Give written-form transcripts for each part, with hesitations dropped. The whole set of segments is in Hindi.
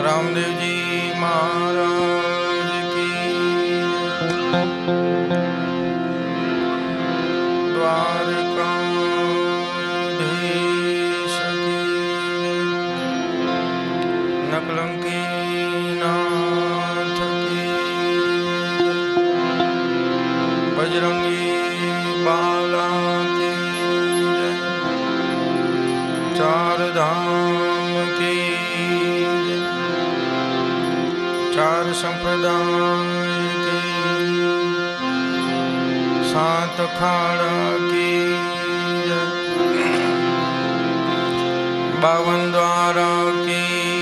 रामदेव जी महाराज की। द्वारकाधीश की। नकलंकी नाथ की। बजरंगी बाला की। चार धाम की। चार संप्रदाय की। सात खाड़ा की। 52 द्वारा की।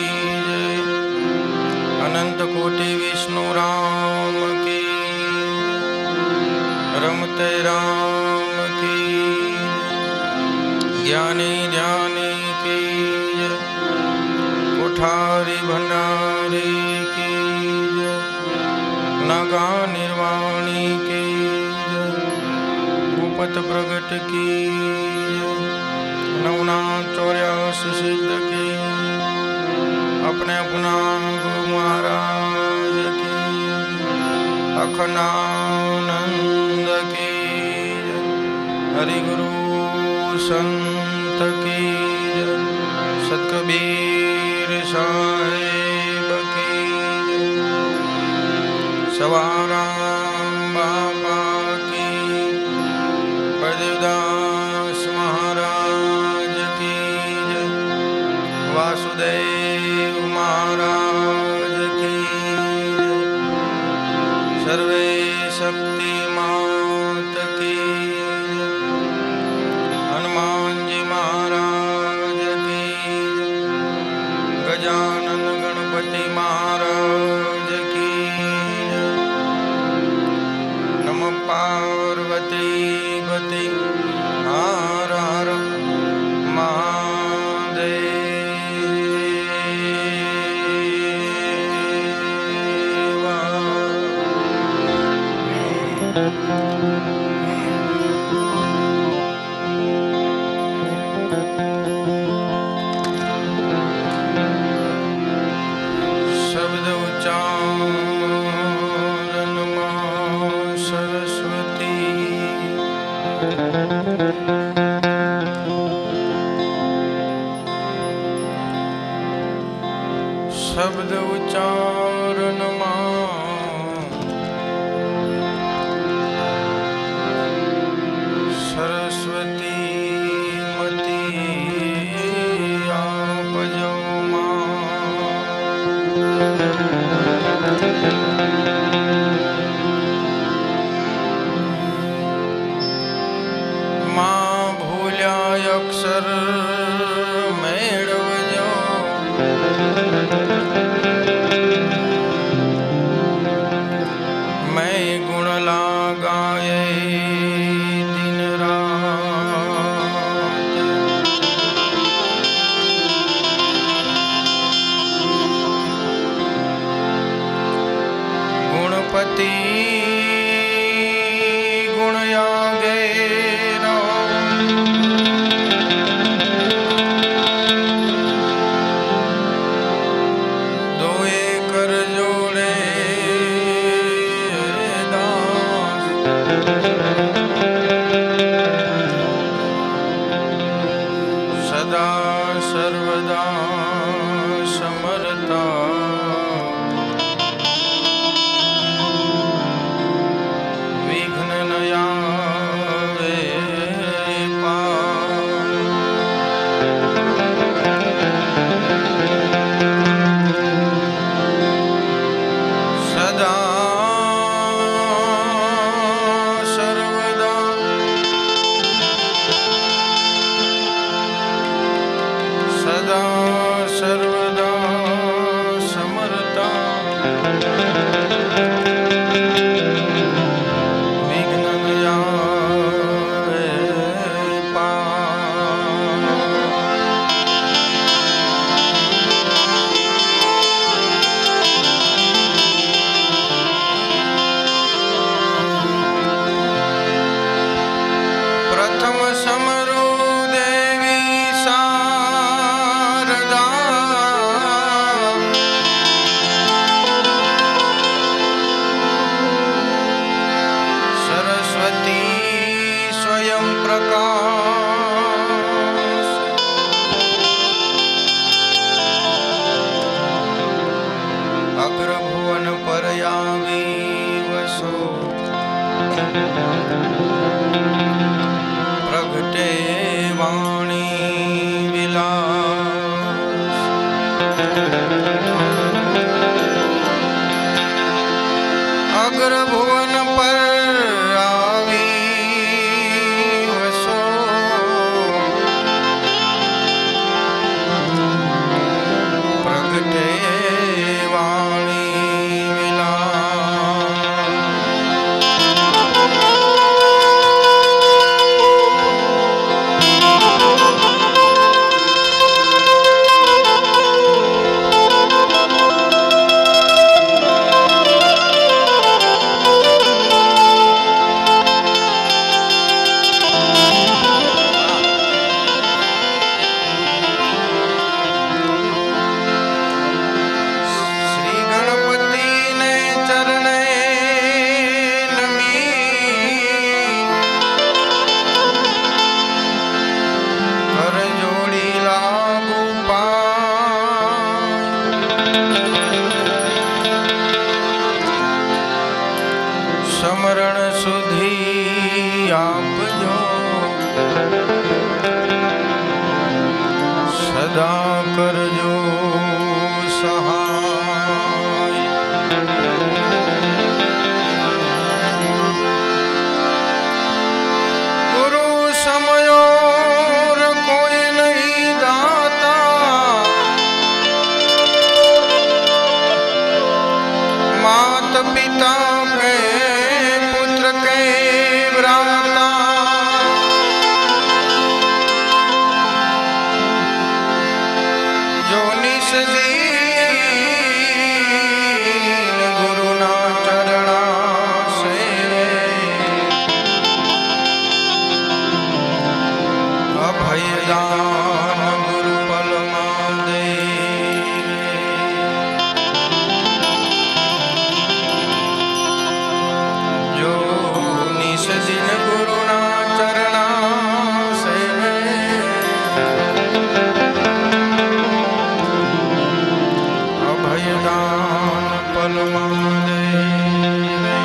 अनंत कोटि विष्णु राम की। रमते राम की। ज्ञानी ध्यानी की। कोठारी भंडारी की। नागा निर्वाणी की। भूपत प्रगट की। नवनाथ 84 सिद्ध की। अपने अपना गुरु महाराज की। अखंडानंद की। हरि गुरु संत की। सतकबीर साहेब की। सवाराम बाबा की। बलदेवदास महाराज की। वासुदेव महाराज की। सर्वे शक्ति मात की। हनुमान जी महाराज की। गजानन गणपति महाराज की। नमः पार्वती पति हर हर शब्द उच्चारण मां सरस्वती। शब्द उच्चारण मां सरस्वती मती आपजो मां भूल्या अक्षर मेळवजो। मैं गुण लगाए दिन रात। गुणपति गुण आगे रहो। दोए कर जोड़े दास। सदा सर्वदा समर्था। विघ्न न आवे पार। सदा सर्वदा सदा सर्वदा समर्था। विघ्न न आवे पार। प्रथम समरू देवी शारदा। अग्र भुवन पर आवी वसो, प्रगटे वाणी मिला। समरण सुधी आपजो, सदा करजो सहाय। गुरु समयोर कोई नहीं दाता, मात पिता के के भ्राता, जो निस दीन गुरु ना चरणा सेवे, अभय दान गुरु पलमा देवे। जो दिन गुरु ना चरणा सेवे, अभय दान पलमा देवे।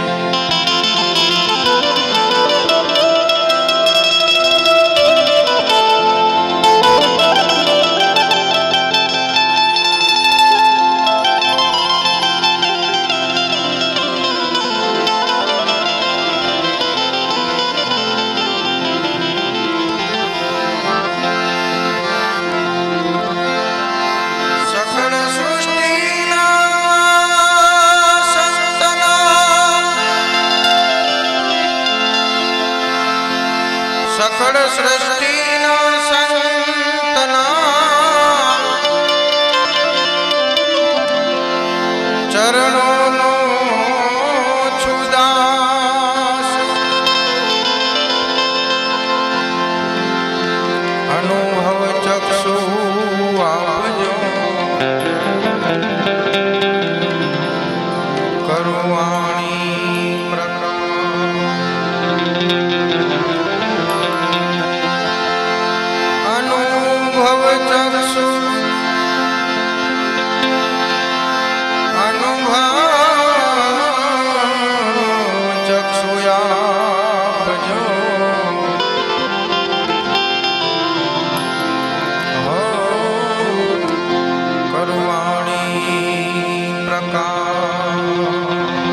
सकल सृष्टि ना संतना, चरणों नो छुदास, अनुभव चक्षु आपजो, करुवाणी अनुभव चक्षु, अनुभव चक्षु आपजो, हो करुवाणी प्रकाश।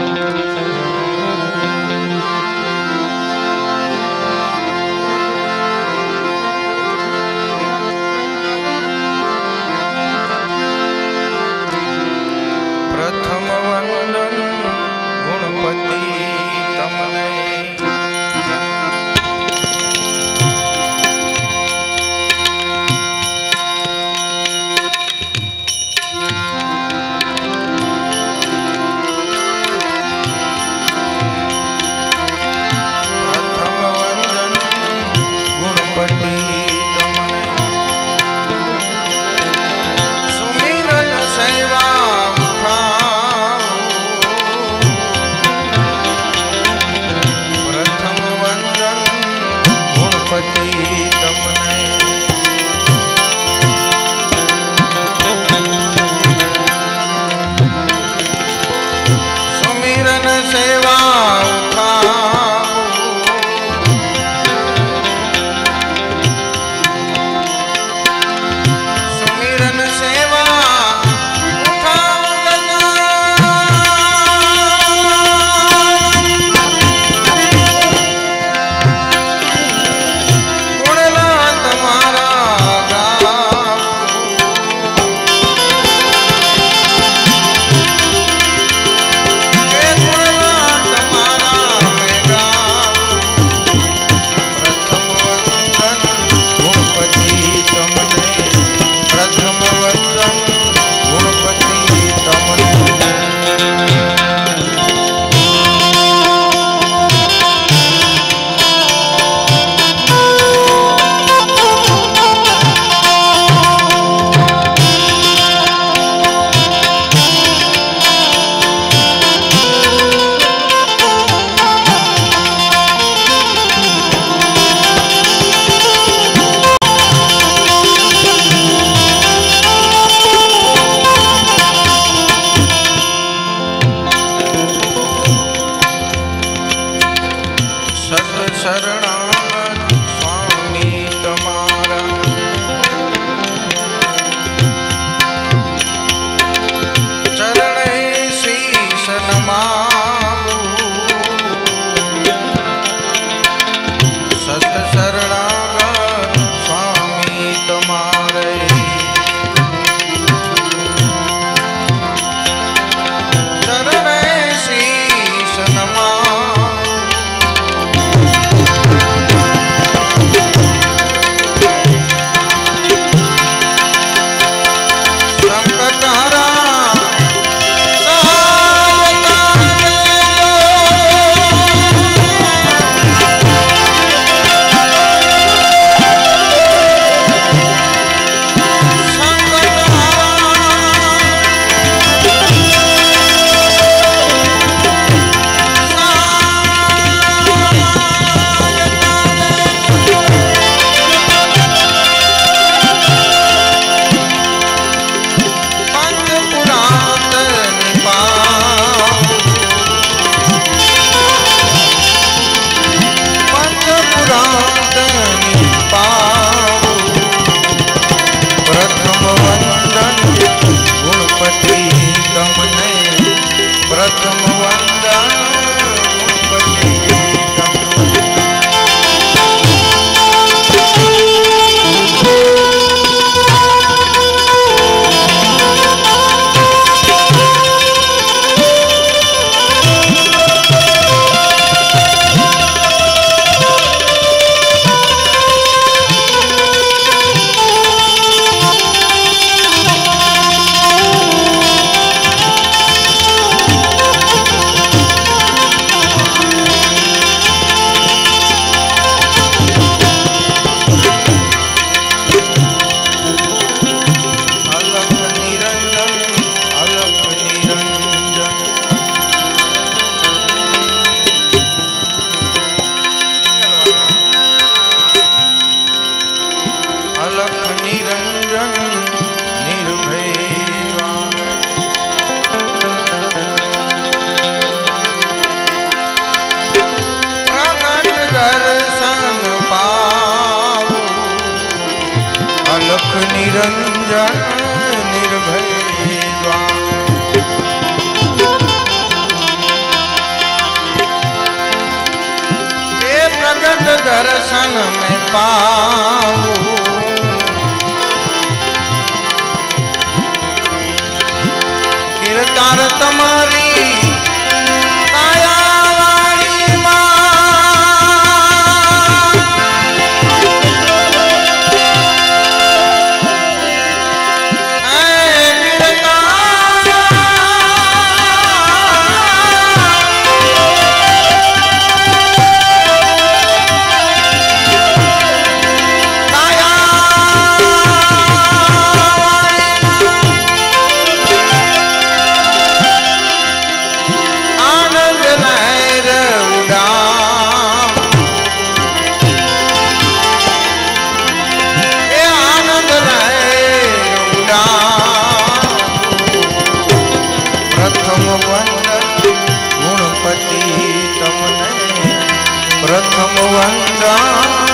प्रथम वंदन गुणपति तमने, प्रथम वंदन गुणपति तमने, सुमिरन सेवा તમને પ્રથમ વંદન ગુણપતિ निरंजन निर्भय द्वार ये प्रगट दर्शन में पाऊं कीर्तार तुम्हारी प्रथम वंदन